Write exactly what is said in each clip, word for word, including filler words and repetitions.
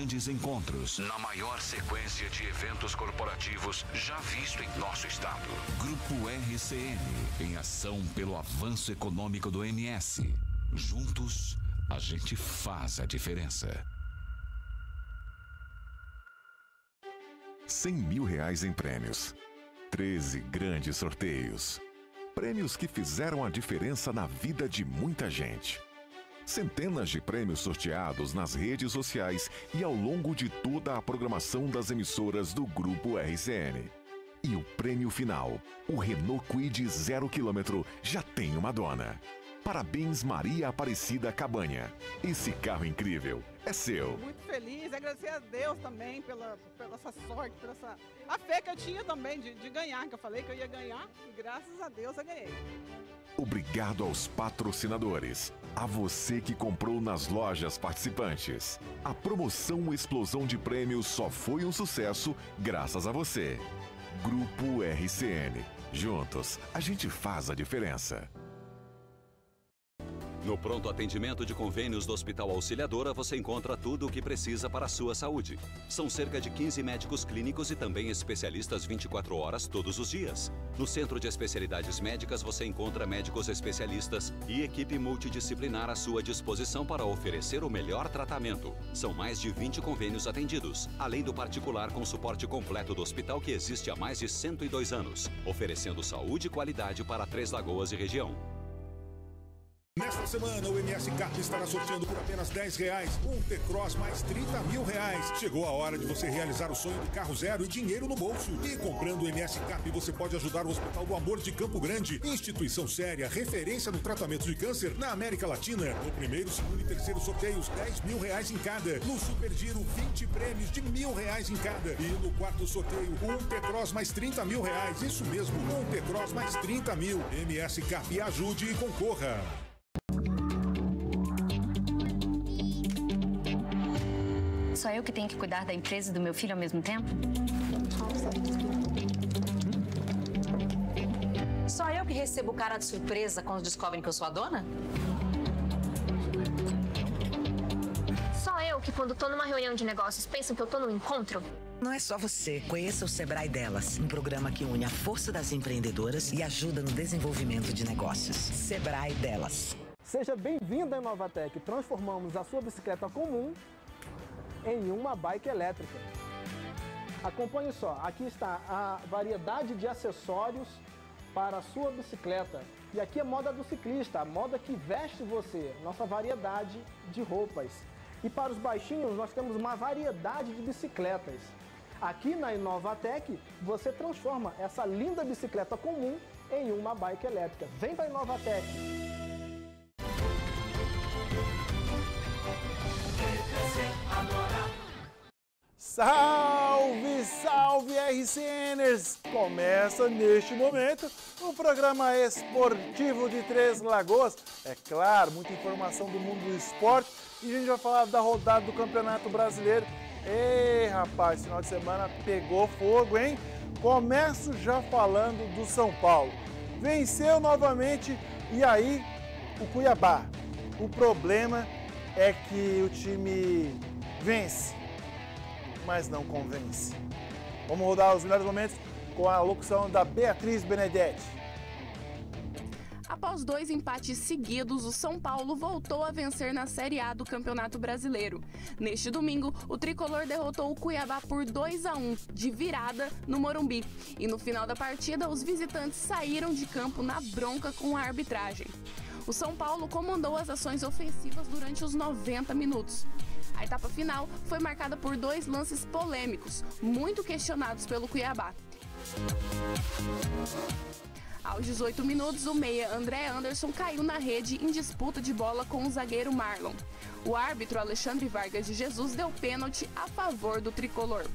grandes encontros, na maior sequência de eventos corporativos já visto em nosso estado. Grupo R C N, em ação pelo avanço econômico do M S. Juntos, a gente faz a diferença. cem mil reais em prêmios. treze grandes sorteios. Prêmios que fizeram a diferença na vida de muita gente. Centenas de prêmios sorteados nas redes sociais e ao longo de toda a programação das emissoras do Grupo R C N. E o prêmio final, o Renault Kwid zero quilômetro, já tem uma dona. Parabéns, Maria Aparecida Cabanha. Esse carro incrível é seu. Muito feliz, agradecer a Deus também pela, pela essa sorte, pela essa a fé que eu tinha também de, de ganhar, que eu falei que eu ia ganhar e graças a Deus eu ganhei. Obrigado aos patrocinadores, a você que comprou nas lojas participantes. A promoção Explosão de Prêmios só foi um sucesso graças a você. Grupo R C N. Juntos, a gente faz a diferença. No pronto atendimento de convênios do Hospital Auxiliadora, você encontra tudo o que precisa para a sua saúde. São cerca de quinze médicos clínicos e também especialistas vinte e quatro horas todos os dias. No Centro de Especialidades Médicas, você encontra médicos especialistas e equipe multidisciplinar à sua disposição para oferecer o melhor tratamento. São mais de vinte convênios atendidos, além do particular com suporte completo do hospital que existe há mais de cento e dois anos, oferecendo saúde e qualidade para Três Lagoas e região. Nesta semana, o M S Cap estará sorteando por apenas dez reais um T-Cross mais trinta mil reais. Chegou a hora de você realizar o sonho do carro zero e dinheiro no bolso. E comprando o M S Cap, você pode ajudar o Hospital do Amor de Campo Grande, instituição séria, referência no tratamento de câncer na América Latina. No primeiro, segundo e terceiro sorteios, dez mil reais em cada. No Super Giro, vinte prêmios de mil reais em cada. E no quarto sorteio, um T-Cross mais trinta mil reais. Isso mesmo, um T-Cross mais trinta mil. M S Cap, ajude e concorra. Só eu que tenho que cuidar da empresa e do meu filho ao mesmo tempo? Só eu que recebo cara de surpresa quando descobrem que eu sou a dona? Só eu que quando tô numa reunião de negócios pensam que eu tô num encontro? Não é só você. Conheça o Sebrae Delas, um programa que une a força das empreendedoras e ajuda no desenvolvimento de negócios. Sebrae Delas. Seja bem-vindo à Inovatec. Transformamos a sua bicicleta comum em uma bike elétrica. Acompanhe só, aqui está a variedade de acessórios para a sua bicicleta. E aqui é moda do ciclista, a moda que veste você, nossa variedade de roupas. E para os baixinhos, nós temos uma variedade de bicicletas. Aqui na Inovatec, você transforma essa linda bicicleta comum em uma bike elétrica. Vem para a Inovatec! Salve, salve R C Ners! Começa neste momento o programa esportivo de Três Lagoas. É claro, muita informação do mundo do esporte e a gente vai falar da rodada do Campeonato Brasileiro. Ei, rapaz, final de semana pegou fogo, hein? Começo já falando do São Paulo. Venceu novamente e aí o Cuiabá. O problema é que o time vence, mas não convence. Vamos rodar os melhores momentos com a locução da Beatriz Benedetti. Após dois empates seguidos, o São Paulo voltou a vencer na Série A do Campeonato Brasileiro. Neste domingo, o tricolor derrotou o Cuiabá por dois a um, de virada, no Morumbi. E no final da partida, os visitantes saíram de campo na bronca com a arbitragem. O São Paulo comandou as ações ofensivas durante os noventa minutos. A etapa final foi marcada por dois lances polêmicos, muito questionados pelo Cuiabá. Aos dezoito minutos, o meia André Anderson caiu na rede em disputa de bola com o zagueiro Marlon. O árbitro Alexandre Vargas de Jesus deu pênalti a favor do tricolor.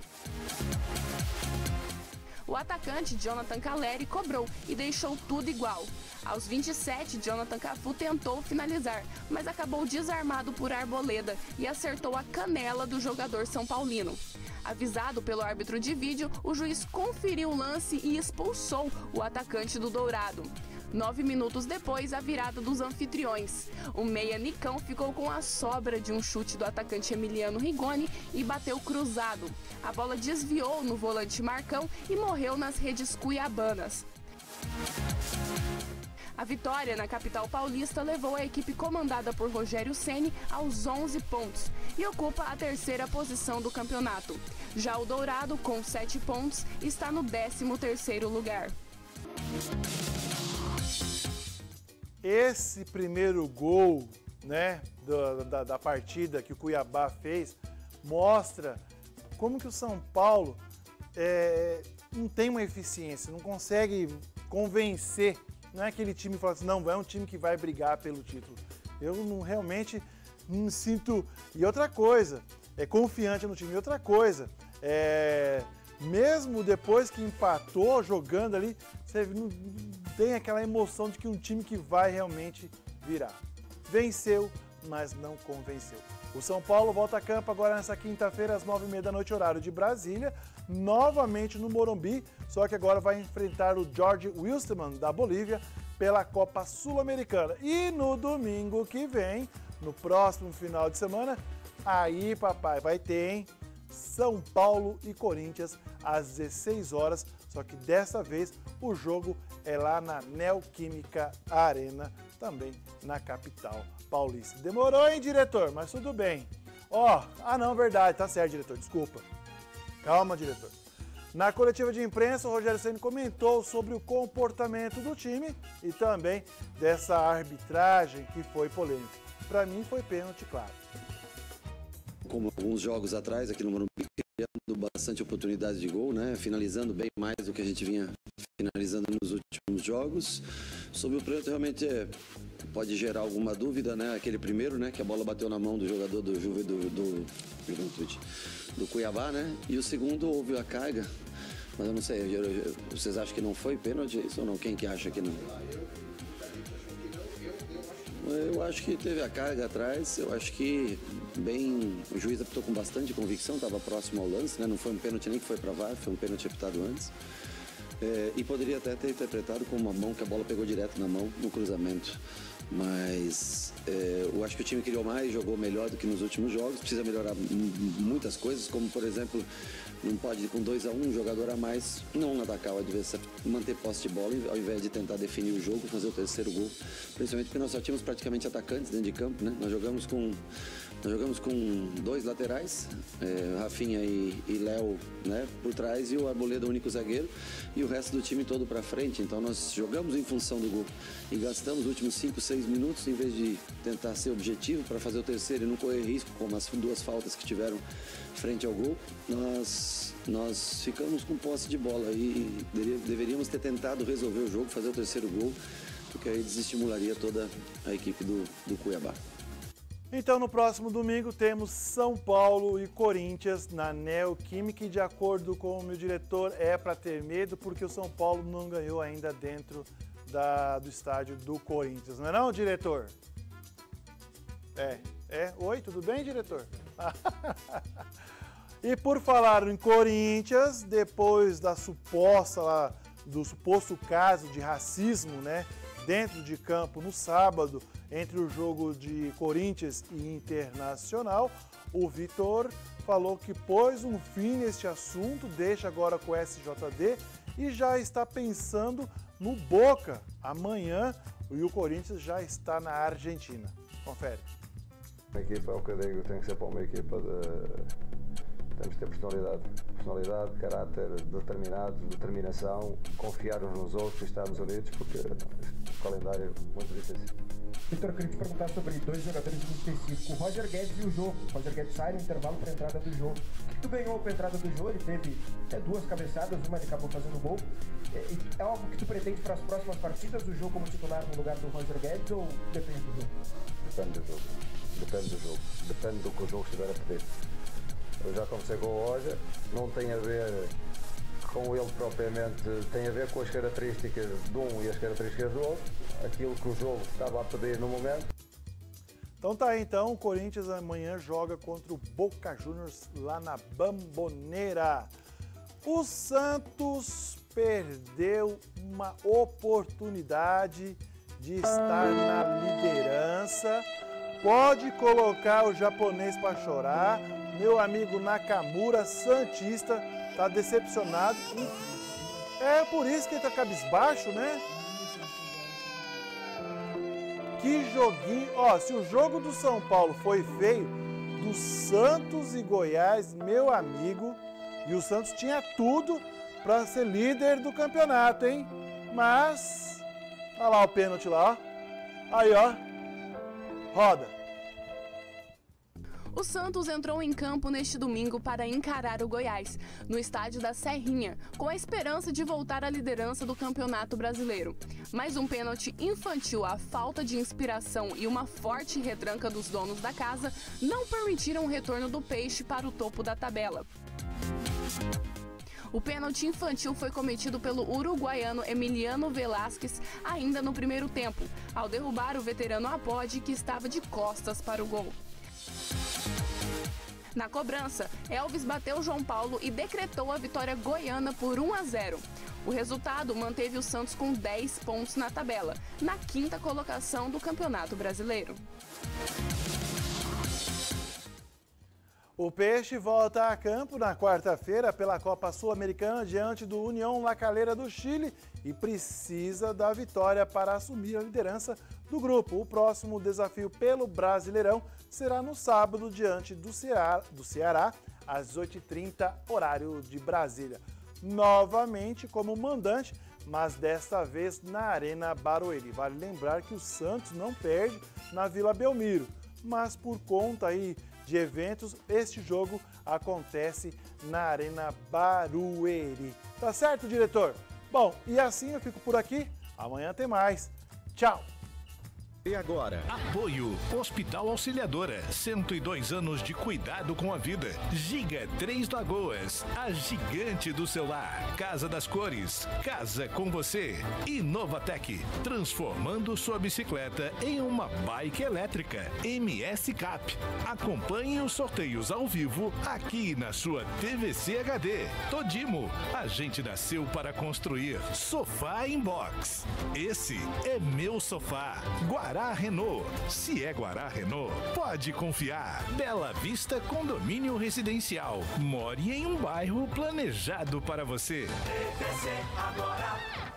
O atacante Jonathan Caleri cobrou e deixou tudo igual. Aos vinte e sete, Jonathan Cafu tentou finalizar, mas acabou desarmado por Arboleda e acertou a canela do jogador são paulino. Avisado pelo árbitro de vídeo, o juiz conferiu o lance e expulsou o atacante do Dourado. Nove minutos depois, a virada dos anfitriões. O meia Nicão ficou com a sobra de um chute do atacante Emiliano Rigoni e bateu cruzado. A bola desviou no volante Marcão e morreu nas redes cuiabanas. A vitória na capital paulista levou a equipe comandada por Rogério Ceni aos onze pontos e ocupa a terceira posição do campeonato. Já o Dourado, com sete pontos, está no décimo terceiro lugar. Esse primeiro gol, né, da, da, da partida que o Cuiabá fez mostra como que o São Paulo é, não tem uma eficiência, não consegue convencer. Não é aquele time que fala assim, não, é um time que vai brigar pelo título. Eu não, realmente não me sinto... E outra coisa, é confiante no time. E outra coisa, é, mesmo depois que empatou jogando ali, você não tem aquela emoção de que um time que vai realmente virar. Venceu, mas não convenceu. O São Paulo volta a campo agora nessa quinta-feira, às nove e meia da noite, horário de Brasília, novamente no Morumbi, só que agora vai enfrentar o Jorge Wilstermann, da Bolívia, pela Copa Sul-Americana. E no domingo que vem, no próximo final de semana, aí, papai, vai ter, hein? São Paulo e Corinthians, às dezesseis horas, só que dessa vez o jogo é lá na Neoquímica Arena, também na capital paulista. Demorou, hein, diretor? Mas tudo bem. Ó, oh, ah não, verdade, tá certo, diretor, desculpa. Calma, diretor. Na coletiva de imprensa, o Rogério Ceni comentou sobre o comportamento do time e também dessa arbitragem que foi polêmica. Para mim foi pênalti, claro. Como alguns jogos atrás aqui no Morumbi, criando bastante oportunidades de gol, né? Finalizando bem mais do que a gente vinha finalizando nos últimos jogos. Sobre o pênalti, realmente é, pode gerar alguma dúvida, né? Aquele primeiro, né? Que a bola bateu na mão do jogador do Juve, do, do, Juventude, do Cuiabá, né? E o segundo houve a carga, mas eu não sei, eu, eu, vocês acham que não foi pênalti isso ou não? Quem que acha que não? Eu acho que teve a carga atrás, eu acho que bem, o juiz apitou com bastante convicção, estava próximo ao lance, né? Não foi um pênalti nem que foi para V A R, foi um pênalti apitado antes. É, e poderia até ter interpretado como uma mão, que a bola pegou direto na mão, no cruzamento. Mas é, eu acho que o time criou mais, jogou melhor do que nos últimos jogos, precisa melhorar muitas coisas, como por exemplo, não pode ir com dois a um, um jogador a mais, não atacar o adversário, manter posse de bola, ao invés de tentar definir o jogo, fazer o terceiro gol. Principalmente porque nós só tínhamos praticamente atacantes dentro de campo, né? Nós jogamos com, nós jogamos com dois laterais, é, Rafinha e, e Léo, né, por trás, e o Arboleda, o único zagueiro, e o resto do time todo para frente. Então nós jogamos em função do gol e gastamos os últimos cinco, seis minutos, em vez de tentar ser objetivo para fazer o terceiro e não correr risco, como as duas faltas que tiveram frente ao gol, nós, nós ficamos com posse de bola e deveríamos ter tentado resolver o jogo, fazer o terceiro gol, porque aí desestimularia toda a equipe do, do Cuiabá. Então, no próximo domingo, temos São Paulo e Corinthians na Neoquímica e, de acordo com o meu diretor, é para ter medo, porque o São Paulo não ganhou ainda dentro da, do estádio do Corinthians. Não é não, diretor? É, é. Oi, tudo bem, diretor? E por falar em Corinthians, depois da suposta lá, do suposto caso de racismo, né, dentro de campo no sábado, entre o jogo de Corinthians e Internacional, o Vitor falou que pôs um fim neste assunto, deixa agora com o S J D e já está pensando no Boca amanhã, e o Corinthians já está na Argentina. Confere. A equipa, é o que eu digo, tem que ser para uma equipa de... Temos que ter personalidade, personalidade, caráter determinado, determinação, confiar uns nos outros e estarmos unidos, porque o calendário é muito difícil. Vitor, eu queria te perguntar sobre dois jogadores em específico, o Roger Guedes e o Jô. O Roger Guedes sai no intervalo para a entrada do Jô. O que tu ganhou para a entrada do Jô? Ele teve é, duas cabeçadas, uma ele acabou fazendo gol. É, é algo que tu pretende para as próximas partidas, o Jô como titular no lugar do Roger Guedes, ou depende do jogo? Depende do jogo, depende do jogo, depende do que o jogo estiver a pedir. Eu já conversei com o Roger, não tem a ver com ele propriamente, tem a ver com as características de um e as características do outro, aquilo que o jogo estava a pedir no momento. Então tá aí, então, o Corinthians amanhã joga contra o Boca Juniors lá na Bombonera. O Santos perdeu uma oportunidade de estar na liderança. Pode colocar o japonês para chorar. Meu amigo Nakamura, santista, está decepcionado. É por isso que ele está cabisbaixo, né? Que joguinho. Ó, se o jogo do São Paulo foi feio, do Santos e Goiás, meu amigo, e o Santos tinha tudo para ser líder do campeonato, hein? Mas, olha lá o pênalti lá, ó. Aí, ó. Roda. O Santos entrou em campo neste domingo para encarar o Goiás, no estádio da Serrinha, com a esperança de voltar à liderança do Campeonato Brasileiro. Mas um pênalti infantil, a falta de inspiração e uma forte retranca dos donos da casa não permitiram o retorno do Peixe para o topo da tabela. O pênalti infantil foi cometido pelo uruguaiano Emiliano Velasquez ainda no primeiro tempo, ao derrubar o veterano Apodi, que estava de costas para o gol. Na cobrança, Elvis bateu João Paulo e decretou a vitória goiana por um a zero. O resultado manteve o Santos com dez pontos na tabela, na quinta colocação do Campeonato Brasileiro. O Peixe volta a campo na quarta-feira pela Copa Sul-Americana diante do União La Calera do Chile e precisa da vitória para assumir a liderança do grupo. O próximo desafio pelo Brasileirão será no sábado diante do Ceará, do Ceará às dezoito e trinta, horário de Brasília. Novamente como mandante, mas desta vez na Arena Barueri. Vale lembrar que o Santos não perde na Vila Belmiro, mas por conta aí de eventos, este jogo acontece na Arena Barueri. Tá certo, diretor? Bom, e assim eu fico por aqui. Amanhã tem mais. Tchau! E agora? Apoio Hospital Auxiliadora, cento e dois anos de cuidado com a vida. Giga Três Lagoas, a gigante do celular. Casa das Cores, casa com você. E Novatec, transformando sua bicicleta em uma bike elétrica. M S Cap, acompanhe os sorteios ao vivo aqui na sua T V C H D. Todimo, a gente nasceu para construir. Sofá Inbox, esse é meu sofá. Guará Guará Renault. Se é Guará Renault, pode confiar. Bela Vista Condomínio Residencial. More em um bairro planejado para você. T V C agora.